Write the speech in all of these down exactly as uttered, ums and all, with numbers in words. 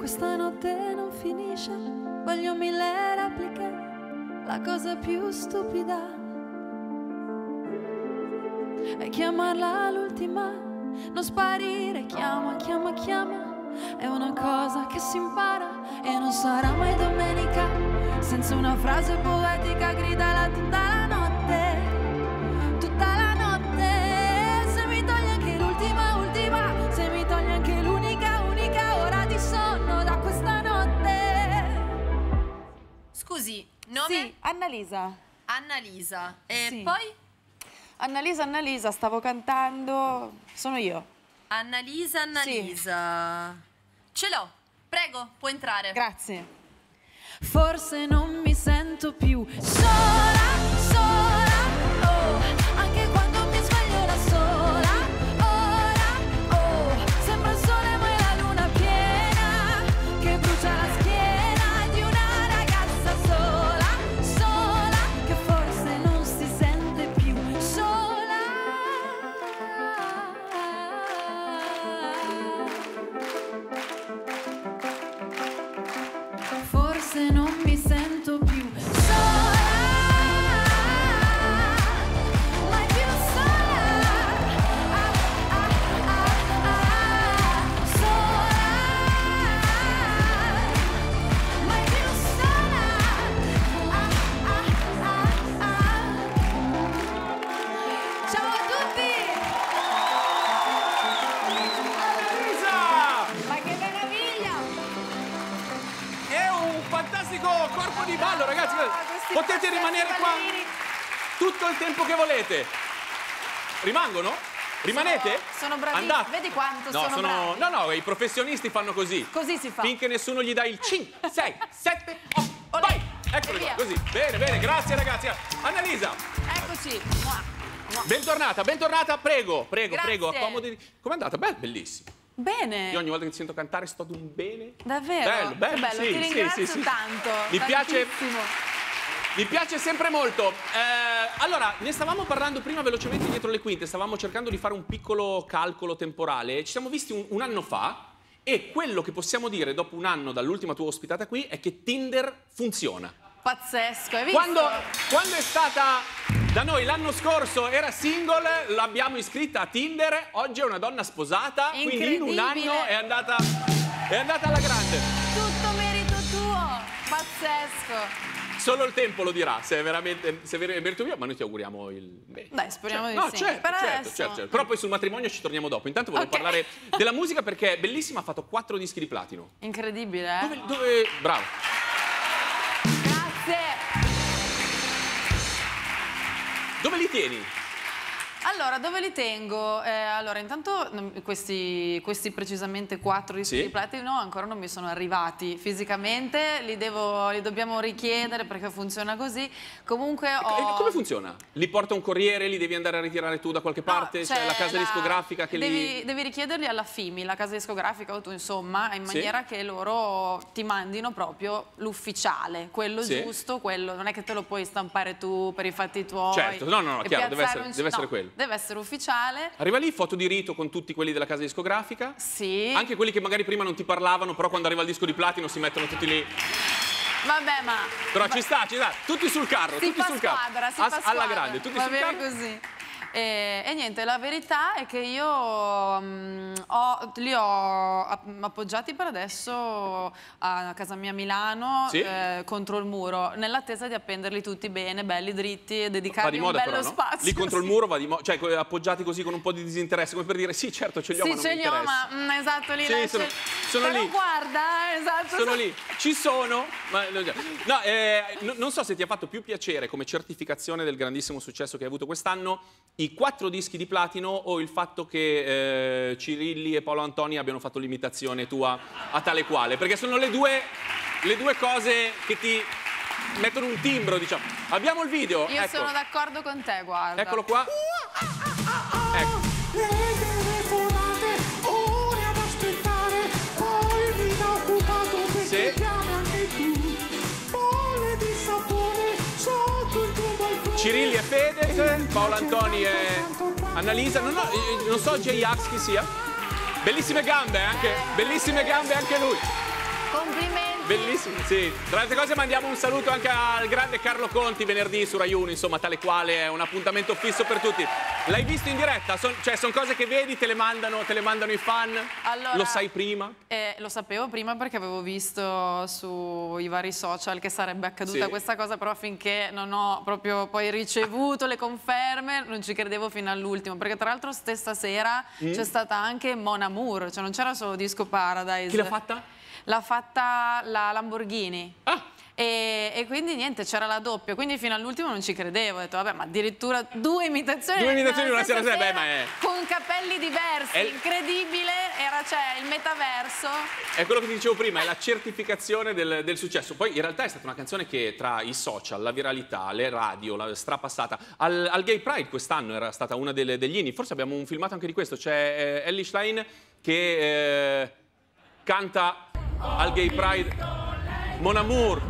questa notte non finisce, voglio mille repliche, la cosa più stupida è chiamarla l'ultima, non sparire, chiama, chiama, chiama. È una cosa che si impara e non sarà mai domenica senza una frase poetica, gridala tutta la notte, tutta la notte. Se mi togli anche l'ultima, ultima, se mi togli anche l'unica, unica ora di sonno da questa notte. Scusi, nome? Sì, Annalisa. Annalisa. E Sì. poi? Annalisa, Annalisa, stavo cantando, sono io. Annalisa, Annalisa. Sì. Ce l'ho, prego, può entrare. Grazie. Forse non mi sento più sola, sola, oh, anche quando mi sveglio da sola, ora, oh, sembra il sole ma è la luna piena, che brucia la schiena di una ragazza sola, sola, che forse non si sente più sola. Forse non mi sento più sola, mai più sola, ah, ah, ah, ah, sola, mai più sola, ah, ah, ah, ah. Ciao a tutti! Annalisa! Ma che meraviglia! È un fantastico corpo di ballo, ragazzi. Potete rimanere qua tutto il tempo che volete. Rimangono? Rimanete? Sono, sono bravissimi. Andate. Vedi quanto no, sono, bravi. No, no, i professionisti fanno così. Così si fa. Finché nessuno gli dà il cinque, sei, sette, otto, vai! Eccoli qua, via. così. Bene, bene, grazie ragazzi. Annalisa, Eccoci. Mua, mua. bentornata, bentornata, prego, prego, Grazie. prego, accomodi. Com'è andata? Beh, bellissimo. Bene. Io ogni volta che ti sento cantare sto ad un bene. Davvero? Bello, bello, Che bello, sì, ti sì, ringrazio sì, sì. tanto. Mi piace, tantissimo. mi piace sempre molto. Eh, allora, ne stavamo parlando prima velocemente dietro le quinte, stavamo cercando di fare un piccolo calcolo temporale. Ci siamo visti un, un anno fa e quello che possiamo dire dopo un anno dall'ultima tua ospitata qui è che Tinder funziona. Pazzesco, hai visto? Quando, quando è stata da noi l'anno scorso era single, l'abbiamo iscritta a Tinder, oggi è una donna sposata, quindi in un anno è andata, è andata alla grande. Tutto merito tuo, pazzesco. Solo il tempo lo dirà se è veramente se è ver- merito mio, ma noi ti auguriamo il bene. Dai, speriamo Cioè, di no, sì. certo, Per certo, adesso. certo, certo. Però poi sul matrimonio ci torniamo dopo. Intanto volevo Ok. parlare della musica perché è bellissima, ha fatto quattro dischi di platino. Incredibile, eh? Dove, dove... Bravo. Grazie. Dove li tieni? Allora, dove li tengo? Eh, allora, intanto non- questi, questi precisamente quattro dischi Sì. di platino ancora non mi sono arrivati fisicamente, li, devo, li dobbiamo richiedere perché funziona così. Comunque ho... E come funziona? Li porta un corriere, li devi andare a ritirare tu da qualche parte? No, C'è la casa discografica che devi, li... devi richiederli alla F I M I, la casa discografica o tu insomma, in Sì. maniera che loro ti mandino proprio l'ufficiale, quello Sì. giusto, quello, non è che te lo puoi stampare tu per i fatti tuoi. Certo, no, no, no, e chiaro, deve piazzare essere- un- deve essere no, quello. Deve essere ufficiale. Arriva lì, foto di rito con tutti quelli della casa discografica? Sì. Anche quelli che magari prima non ti parlavano, però quando arriva il disco di platino si mettono tutti lì. Vabbè, ma... Però ci sta, ci sta. Tutti sul carro, Si tutti fa sul carro. squadra, si As- fa alla squadra. grande, tutti Va sul bene carro. così. E, e niente, la verità è che io mm, ho- li ho app- appoggiati per adesso a casa mia a Milano, Sì? eh, contro il muro, nell'attesa di appenderli tutti bene, belli, dritti e Va dedicargli di un moda bello però, no? spazio. Lì contro il sì. muro va di moda, cioè co- appoggiati così con un po' di disinteresse, come per dire sì, certo ce li ho, ma Sì, non ce mi li ho, interessa. ma mm, esatto, lì Sì, lei sono- ce- sono Però lì. guarda, eh, esatto. Sono lì, ci sono, ma no, eh, no- non so se ti ha fatto più piacere come certificazione del grandissimo successo che hai avuto quest'anno i quattro dischi di platino o il fatto che eh, Cirilli e Paolo Antoni abbiano fatto l'imitazione tua a tale quale, perché sono le due, le due cose che ti mettono un timbro, diciamo. Abbiamo il video, Io ecco. sono d'accordo con te, guarda. Eccolo qua. Ecco. Le telefonate, ore ad aspettare, poi mi da occupato perché Sì. chiami anche tu. Bolle di sapone sotto il tuo balcone. Cirilli e Fedez, Paolo Antoni e Annalisa. Non, ho- eh, non so J-Ax chi sia. Bellissime gambe anche, bellissime gambe anche lui. Complimenti. Bellissimo, sì. Tra le altre cose mandiamo un saluto anche al grande Carlo Conti venerdì su Rai uno, insomma, tale quale è un appuntamento fisso per tutti. L'hai visto in diretta? Son, cioè, sono cose che vedi, te le mandano, te le mandano i fan? Allora, lo sai prima? Eh, lo sapevo prima perché avevo visto sui vari social che sarebbe accaduta Sì. questa cosa, però finché non ho proprio poi ricevuto le conferme non ci credevo fino all'ultimo, perché tra l'altro stessa sera Mm. c'è stata anche Mon Amour, cioè non c'era solo Disco Paradise. Chi l'ha fatta? L'ha fatta la Lamborghini. Ah! E, e quindi niente, c'era la doppia, quindi fino all'ultimo non ci credevo, ho detto vabbè, ma addirittura due imitazioni Due imitazioni nella una sera, stessa beh, ma è- con capelli diversi, È- incredibile, era cioè il metaverso. È quello che ti dicevo prima, è la certificazione del, del successo. Poi in realtà è stata una canzone che tra i social, la viralità, le radio, la strapassata, al, al Gay Pride quest'anno era stata una delle, degli inni, forse abbiamo un filmato anche di questo, c'è eh, Ellie Schlein che eh, canta al Gay Pride Mon Amour.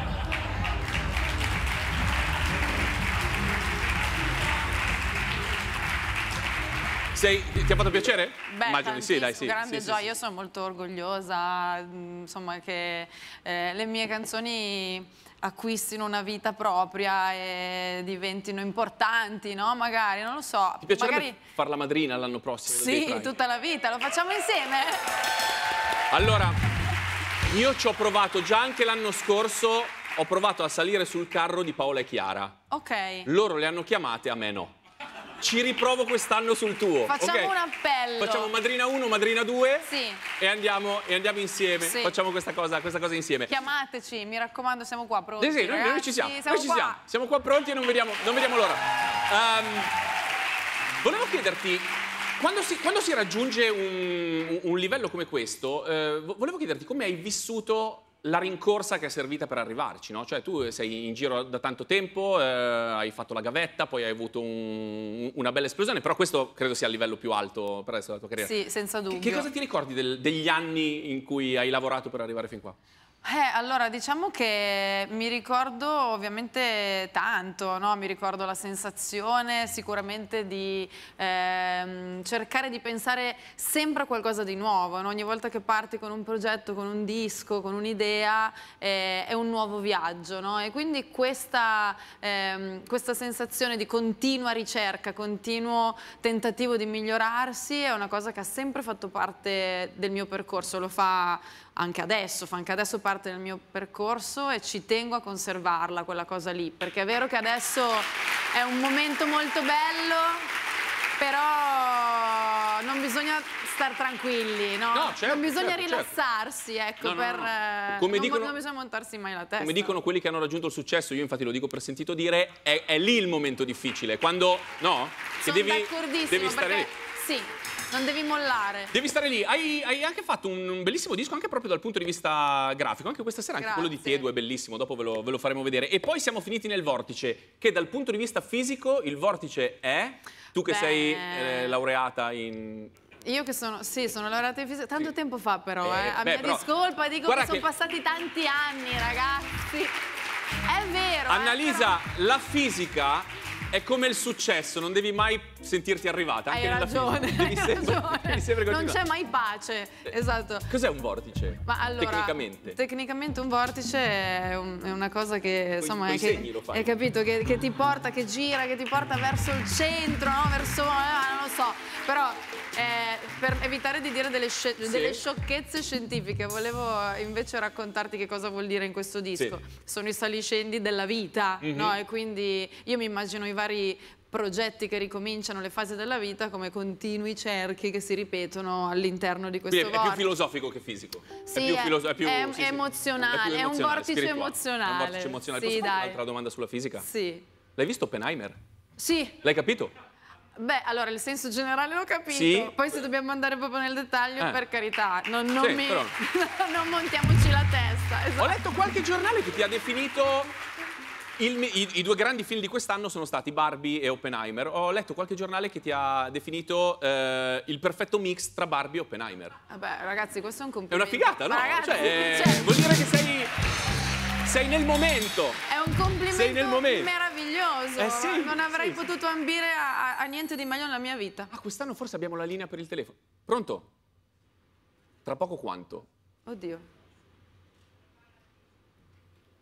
Sei, ti ha fatto piacere? Beh, Immagino di sì, dai, sì. grande sì, gioia, sì, io sì. sono molto orgogliosa, mh, insomma, che eh, le mie canzoni acquistino una vita propria e diventino importanti, no? Magari, non lo so. Ti piacerebbe magari... far la madrina l'anno prossimo? del Gay Sì, Pride? tutta la vita, lo facciamo insieme? Allora, io ci ho provato già anche l'anno scorso, ho provato a salire sul carro di Paola e Chiara. Ok. Loro le hanno chiamate, a me no. Ci riprovo quest'anno sul tuo. Facciamo ok? un appello. Facciamo madrina uno, madrina due. Sì. E andiamo, e andiamo insieme. Sì. Facciamo questa cosa, questa cosa insieme. Chiamateci, mi raccomando, siamo qua pronti. Sì, sì, noi, noi ragazzi, ci siamo, siamo noi ci qua. siamo. Siamo qua pronti e non vediamo, non vediamo l'ora. Ehm, volevo chiederti, quando si, quando si raggiunge un, un livello come questo, eh, vo- volevo chiederti come hai vissuto la rincorsa che è servita per arrivarci, no? Cioè tu sei in giro da tanto tempo, eh, hai fatto la gavetta, poi hai avuto un- una bella esplosione, però questo credo sia il livello più alto per adesso della tua carriera. Sì, senza dubbio. Che, che cosa ti ricordi del- degli anni in cui hai lavorato per arrivare fin qua? Eh, allora, diciamo che mi ricordo ovviamente tanto, no? Mi ricordo la sensazione sicuramente di ehm, cercare di pensare sempre a qualcosa di nuovo, no? Ogni volta che parti con un progetto, con un disco, con un'idea, eh, è un nuovo viaggio, no? E quindi questa, ehm, questa sensazione di continua ricerca, continuo tentativo di migliorarsi è una cosa che ha sempre fatto parte del mio percorso, lo fa anche adesso, fa anche adesso parte del mio percorso e ci tengo a conservarla quella cosa lì, perché è vero che adesso è un momento molto bello, però non bisogna star tranquilli, no? No, certo, non bisogna certo, rilassarsi, ecco, No, no, per no, no. eh, Come non, dicono- non bisogna montarsi mai la testa. Come dicono quelli che hanno raggiunto il successo, io infatti lo dico per sentito dire, è, è lì il momento difficile, quando, no? Che Sono devi, d'accordissimo, devi stare perché lì. sì, non devi mollare. Devi stare lì. Hai, hai anche fatto un, un bellissimo disco anche proprio dal punto di vista grafico. Anche questa sera, anche quello di Grazie. Tiedu è bellissimo, dopo ve lo, ve lo faremo vedere. E poi siamo finiti nel vortice, che dal punto di vista fisico il vortice è... Tu che Beh. sei eh, laureata in... Io che sono, sì, sono laureata in fisica, tanto Sì. tempo fa però, Eh, eh, a beh, mia però- discolpa dico guarda che sono che- passati tanti anni, ragazzi. È vero. Annalisa, eh, la fisica è come il successo, non devi mai sentirti arrivata. però- Anche Hai nella ragione, fisica. Devi hai sempre, ragione. devi sempre Non continuare. c'è mai pace, esatto. Cos'è un vortice? Ma allora, Tecnicamente. tecnicamente un vortice è, un- è una cosa che, insomma, coi è che, segni lo fai. hai capito, che, che ti porta, che gira, che ti porta verso il centro, no? Verso, eh, non lo so, però eh, per evitare di dire delle, sce- Sì. delle sciocchezze scientifiche, volevo invece raccontarti che cosa vuol dire in questo disco. Sì. Sono i saliscendi della vita, Mhm. no? E quindi io mi immagino i vari progetti che ricominciano le fasi della vita come continui cerchi che si ripetono all'interno di questo Quindi è, è più vortice. filosofico che fisico. Sì, è più è- filoso- è più è- sì, sì. è emozionale, più è un vortice spirituale. emozionale. È un vortice emozionale. Sì, Posso fare dai. un'altra domanda sulla fisica? Sì. L'hai visto Oppenheimer? Sì, L'hai capito? beh, allora il senso generale l'ho capito, Sì. poi se dobbiamo andare proprio nel dettaglio, Eh. per carità, non, non Sì, mi... però- non montiamoci la testa. Esatto. Ho letto qualche giornale che ti ha definito... il mi- i, I due grandi film di quest'anno sono stati Barbie e Oppenheimer. Ho letto qualche giornale che ti ha definito eh, il perfetto mix tra Barbie e Oppenheimer. Vabbè, ragazzi, questo è un È una complimento. figata, no? Ma ragazzi, Cioè, eh, cioè, vuol dire che sei, sei nel momento. è un complimento sei nel momento. meraviglioso. Eh sì, non avrei sì, sì. potuto ambire a, a- a niente di meglio nella mia vita. Ah, quest'anno forse abbiamo la linea per il telefono. Pronto? Tra poco quanto? Oddio.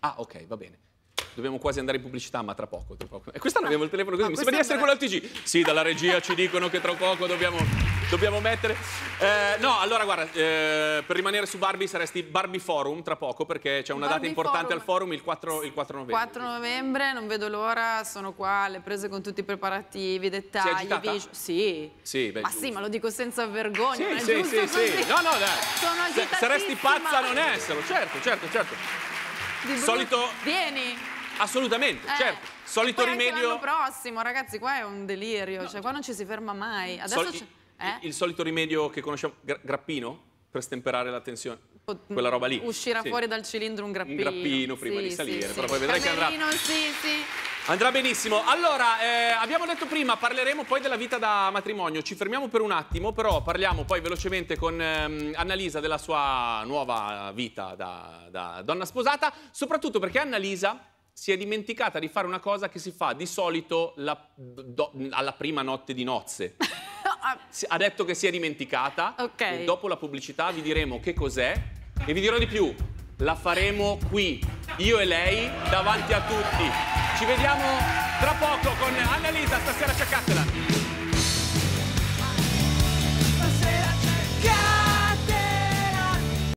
Ah, ok, va bene. Dobbiamo quasi andare in pubblicità, ma tra poco. Tra poco. E quest'anno abbiamo il telefono così. Ah, Mi sembra di essere quello al T G. Sì, dalla regia ci dicono che tra poco dobbiamo, dobbiamo mettere. Eh, no, allora guarda, eh, per rimanere su Barbie saresti Barbie Forum tra poco, perché c'è una Barbie data importante Forum. al forum il quattro, il quattro novembre. quattro novembre, non vedo l'ora, sono qua alle prese con tutti i preparativi, dettagli, agitata? vis- Sì. Sì, beh, ma giusto. sì, ma lo dico senza vergogna. Sì, non è sì, giusto sì, così. sì. No, no, dai. Sono Se- agitatissima. saresti pazza a non esserlo, certo, certo, certo. Di brutto. Solito- Vieni. Assolutamente, Eh, certo. Solito e poi anche rimedio. l'anno prossimo, ragazzi, qua è un delirio, cioè qua non ci si ferma mai. Adesso Sol- c'è- il, eh? il solito rimedio che conosciamo, gra- grappino, per stemperare la tensione. Pot- Quella roba lì. Uscirà Sì. fuori dal cilindro un grappino. Un grappino prima Sì, di salire, sì, però sì. poi vedrai che andrà. Camerino, sì, sì. Andrà benissimo. Allora, eh, abbiamo detto prima, parleremo poi della vita da matrimonio. Ci fermiamo per un attimo, però parliamo poi velocemente con ehm, Annalisa della sua nuova vita da, da donna sposata, soprattutto perché Annalisa si è dimenticata di fare una cosa che si fa di solito la- do- alla prima notte di nozze. Si- Ha detto che si è dimenticata. Ok. E dopo la pubblicità vi diremo che cos'è e vi dirò di più. La faremo qui, io e lei, davanti a tutti. Ci vediamo tra poco con Annalisa, stasera cercatela.